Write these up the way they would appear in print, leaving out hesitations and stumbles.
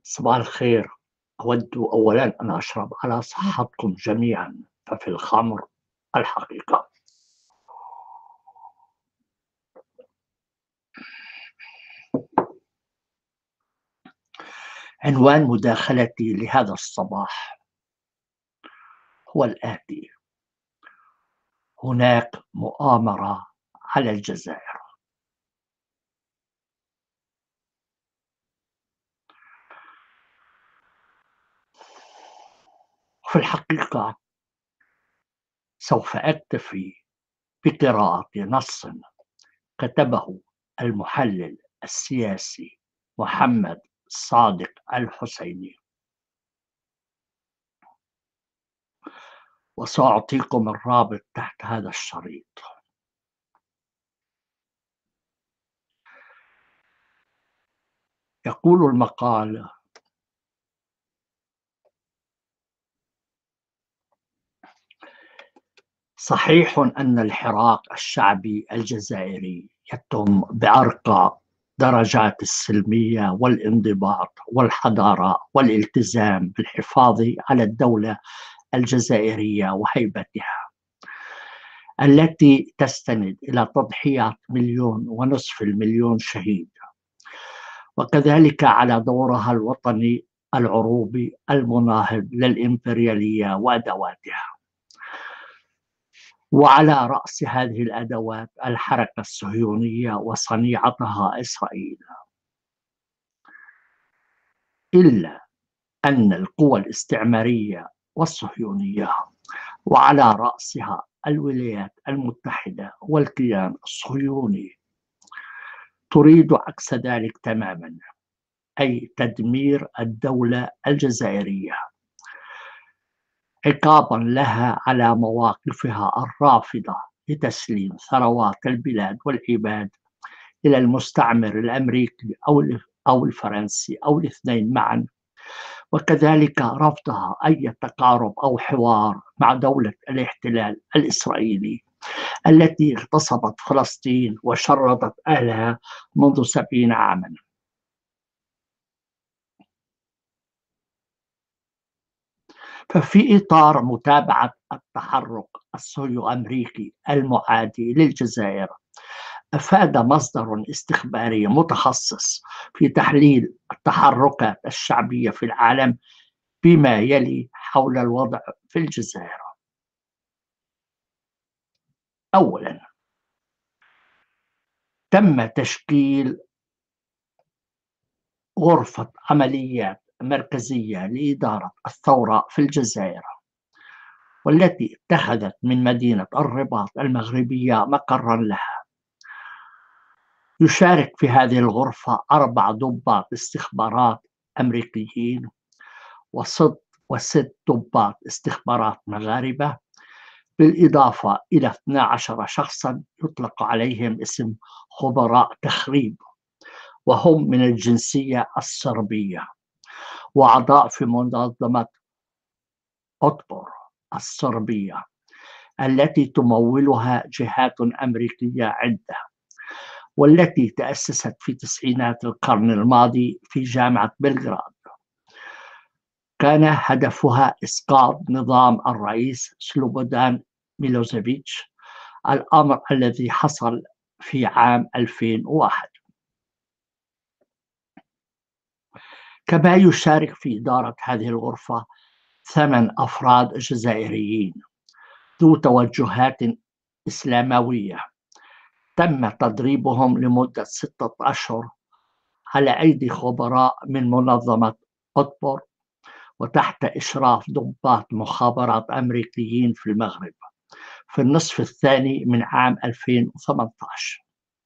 صباح الخير. أود أولا أن أشرب على صحتكم جميعا، ففي الخمر الحقيقة. عنوان مداخلتي لهذا الصباح هو الآتي: هناك مؤامرة على الجزائر. في الحقيقة سوف أكتفي بقراءة نص كتبه المحلل السياسي محمد صادق الحسيني، وسأعطيكم الرابط تحت هذا الشريط. يقول المقال: صحيح أن الحراك الشعبي الجزائري يتم بأرقى درجات السلمية والانضباط والحضارة والالتزام بالحفاظ على الدولة الجزائرية وهيبتها، التي تستند إلى تضحيات 1.5 مليون شهيد، وكذلك على دورها الوطني العروبي المناهض للإمبريالية وأدواتها. وعلى رأس هذه الأدوات الحركة الصهيونية وصنيعتها إسرائيل. إلا أن القوى الاستعمارية والصهيونية، وعلى رأسها الولايات المتحدة والكيان الصهيوني، تريد عكس ذلك تماما، أي تدمير الدولة الجزائرية، عقابا لها على مواقفها الرافضة لتسليم ثروات البلاد والعباد إلى المستعمر الأمريكي أو الفرنسي أو الاثنين معا، وكذلك رفضها أي تقارب أو حوار مع دولة الاحتلال الإسرائيلي التي اغتصبت فلسطين وشردت أهلها منذ 70 عاما. ففي إطار متابعة التحرك الصهيوني الأمريكي المعادي للجزائر، أفاد مصدر استخباري متخصص في تحليل التحركات الشعبية في العالم بما يلي حول الوضع في الجزائر. أولا، تم تشكيل غرفة عمليات مركزية لإدارة الثورة في الجزائر، والتي اتخذت من مدينة الرباط المغربية مقرا لها. يشارك في هذه الغرفة 4 ضباط استخبارات أمريكيين وست ضباط استخبارات مغاربة، بالإضافة إلى 12 شخصا يطلق عليهم اسم خبراء تخريب، وهم من الجنسية الصربية وأعضاء في منظمة أوتبور الصربية التي تمولها جهات أمريكية عدة، والتي تأسست في تسعينات القرن الماضي في جامعة بلغراد. كان هدفها إسقاط نظام الرئيس سلوبودان ميلوزيفيتش، الأمر الذي حصل في عام 2001. كما يشارك في إدارة هذه الغرفة 8 أفراد جزائريين ذو توجهات إسلاموية، تم تدريبهم لمدة 6 أشهر على أيدي خبراء من منظمة أوتبور، وتحت إشراف ضباط مخابرات أمريكيين في المغرب في النصف الثاني من عام 2018.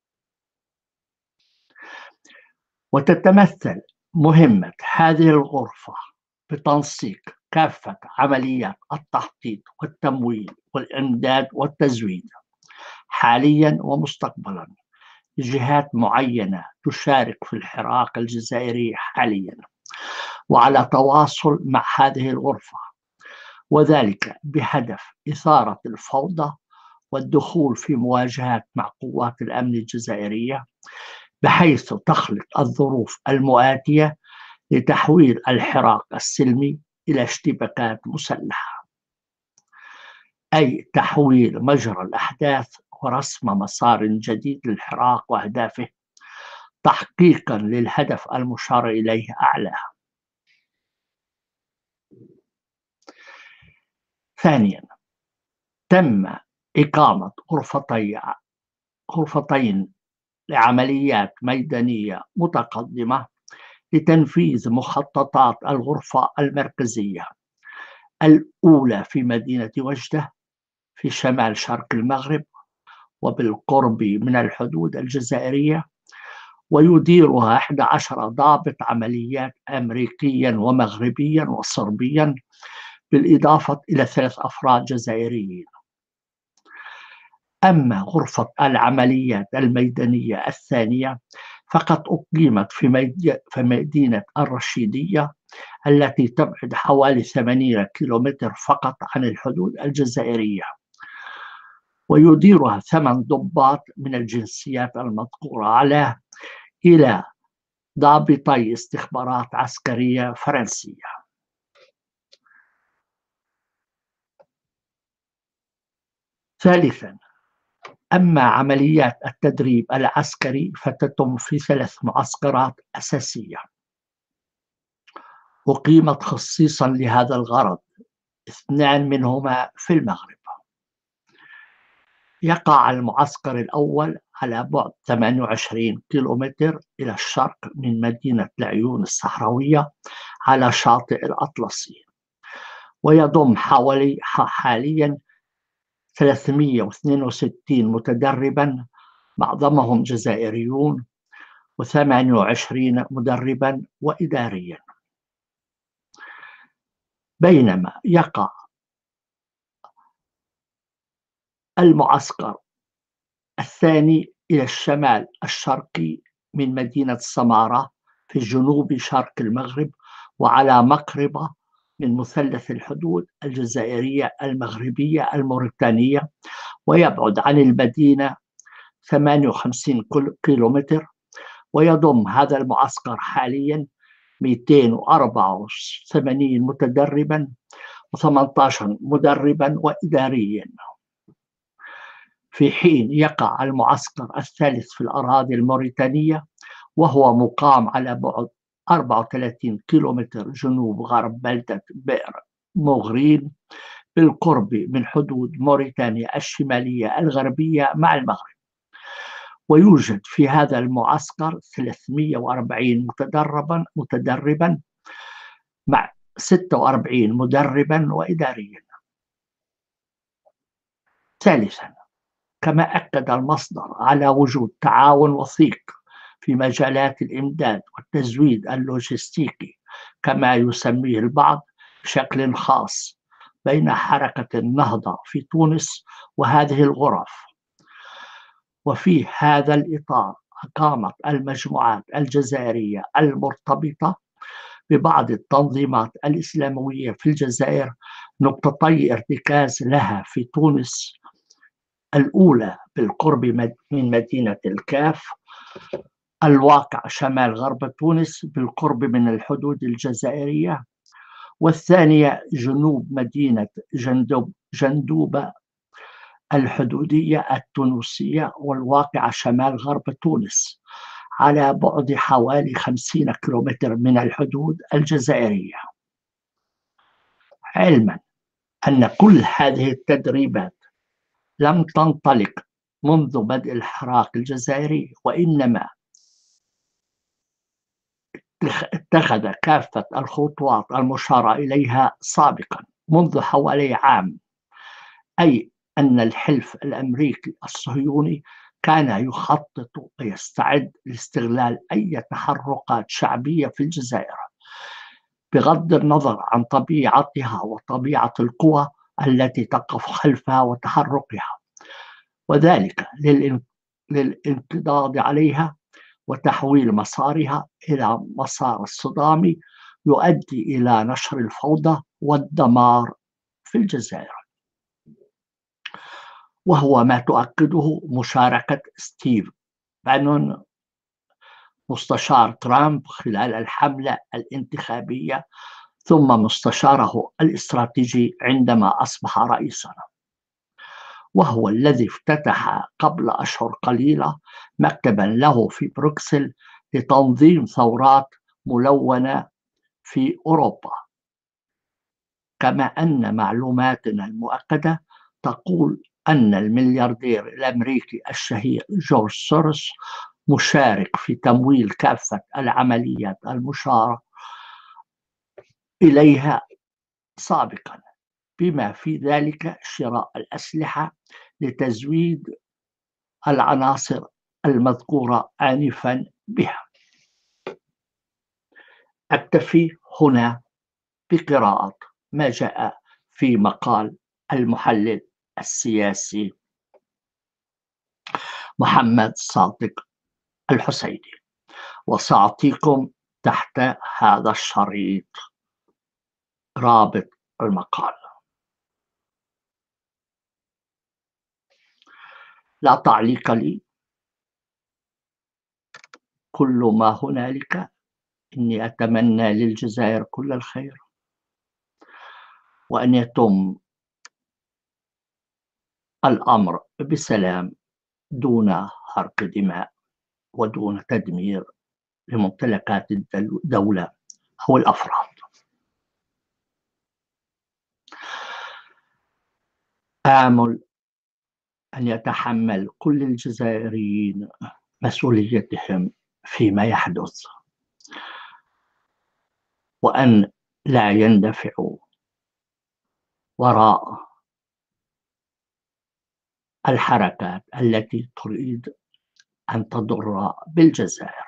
وتتمثل مهمة هذه الغرفة بتنسيق كافة عمليات التخطيط والتمويل والإمداد والتزويد حاليا ومستقبلا لجهات معينة تشارك في الحراك الجزائري حاليا، وعلى تواصل مع هذه الغرفة، وذلك بهدف إثارة الفوضى والدخول في مواجهات مع قوات الأمن الجزائرية، بحيث تخلق الظروف المؤاتية لتحويل الحراك السلمي إلى اشتباكات مسلحة، أي تحويل مجرى الأحداث ورسم مسار جديد للحراك وأهدافه تحقيقا للهدف المشار إليه أعلاها. ثانيا، تم إقامة غرفتين لعمليات ميدانية متقدمة لتنفيذ مخططات الغرفة المركزية، الأولى في مدينة وجدة في شمال شرق المغرب وبالقرب من الحدود الجزائرية، ويديرها 11 ضابط عمليات أمريكيا ومغربيا وصربيا بالإضافة إلى 3 أفراد جزائريين. أما غرفة العمليات الميدانية الثانية فقد أقيمت في مدينة الرشيدية التي تبعد حوالي 80 كيلومتر فقط عن الحدود الجزائرية، ويديرها 8 ضباط من الجنسيات المذكورة عليه إلى ضابطي استخبارات عسكرية فرنسية. ثالثا، أما عمليات التدريب العسكري فتتم في 3 معسكرات أساسية أقيمت خصيصا لهذا الغرض، 2 منهما في المغرب. يقع المعسكر الأول على بعد 28 كيلومتر إلى الشرق من مدينة العيون الصحراوية على شاطئ الأطلسي، ويضم حاليا 362 متدربا معظمهم جزائريون و28 مدربا وإداريا. بينما يقع المعسكر الثاني إلى الشمال الشرقي من مدينة سمارة في جنوب شرق المغرب وعلى مقربة من مثلث الحدود الجزائرية المغربية الموريتانية، ويبعد عن المدينة 58 كيلومتر. ويضم هذا المعسكر حاليا 284 متدربا و18 مدربا وإداريا، في حين يقع المعسكر الثالث في الأراضي الموريتانية وهو مقام على بعد 34 كيلومتر جنوب غرب بلدة بئر مغرين بالقرب من حدود موريتانيا الشمالية الغربية مع المغرب. ويوجد في هذا المعسكر 340 متدربا مع 46 مدربا وإداريا. ثالثا، كما أكد المصدر على وجود تعاون وثيق في مجالات الإمداد والتزويد اللوجستيكي كما يسميه البعض بشكل خاص بين حركة النهضة في تونس وهذه الغرف. وفي هذا الإطار أقامت المجموعات الجزائرية المرتبطة ببعض التنظيمات الإسلاموية في الجزائر نقطتي ارتكاز لها في تونس، الأولى بالقرب من مدينة الكاف الواقع شمال غرب تونس بالقرب من الحدود الجزائرية، والثانية جنوب مدينة جندوبة الحدودية التونسية والواقعة شمال غرب تونس على بعد حوالي 50 كيلومتر من الحدود الجزائرية. علما أن كل هذه التدريبات لم تنطلق منذ بدء الحراك الجزائري، وإنما اتخذ كافة الخطوات المشار إليها سابقا منذ حوالي عام، أي أن الحلف الأمريكي الصهيوني كان يخطط ويستعد لاستغلال أي تحركات شعبية في الجزائر بغض النظر عن طبيعتها وطبيعة القوى التي تقف خلفها وتحركها، وذلك للانقضاض عليها وتحويل مسارها إلى مسار صدامي يؤدي إلى نشر الفوضى والدمار في الجزائر، وهو ما تؤكده مشاركة ستيف بانون مستشار ترامب خلال الحملة الانتخابية، ثم مستشاره الاستراتيجي عندما أصبح رئيسا، وهو الذي افتتح قبل أشهر قليلة مكتبا له في بروكسل لتنظيم ثورات ملونة في أوروبا. كما أن معلوماتنا المؤكدة تقول أن الملياردير الأمريكي الشهير جورج سوروس مشارك في تمويل كافة العمليات المشار إليها سابقا، بما في ذلك شراء الأسلحة لتزويد العناصر المذكورة آنفا بها. أكتفي هنا بقراءة ما جاء في مقال المحلل السياسي محمد صادق الحسيني، وسأعطيكم تحت هذا الشريط رابط المقال. لا تعليق لي، كل ما هنالك إني أتمنى للجزائر كل الخير، وأن يتم الأمر بسلام دون حرق دماء ودون تدمير لممتلكات الدولة أو الأفراد. آمل أن يتحمل كل الجزائريين مسؤوليتهم فيما يحدث، وأن لا يندفعوا وراء الحركات التي تريد أن تضر بالجزائر.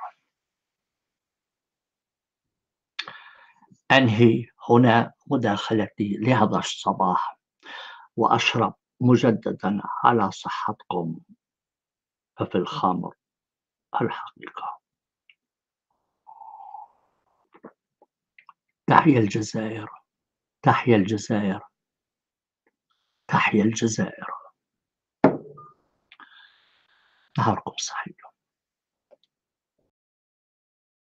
أنهي هنا مداخلتي لهذا الصباح، وأشرب مجددا على صحتكم، ففي الخمر الحقيقة. تحيا الجزائر، تحيا الجزائر، تحيا الجزائر. نهاركم سعيد.